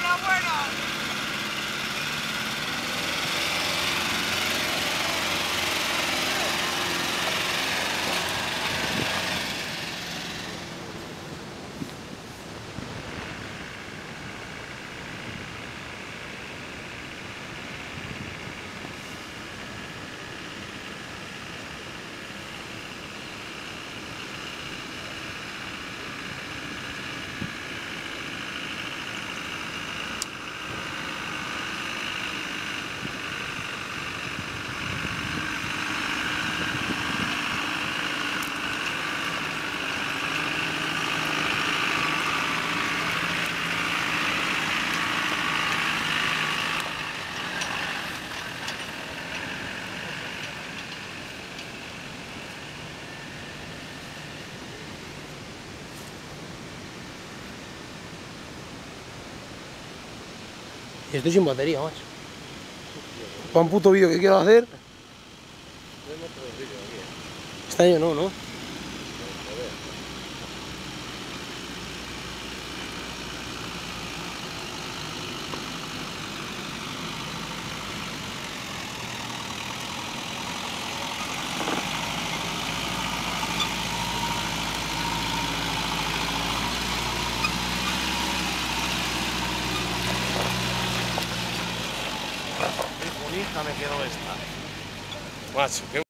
Y estoy sin batería, macho. Para un puto vídeo que quiero hacer. Este año no, ¿no? Qué bonita me quedó esta. Macho, qué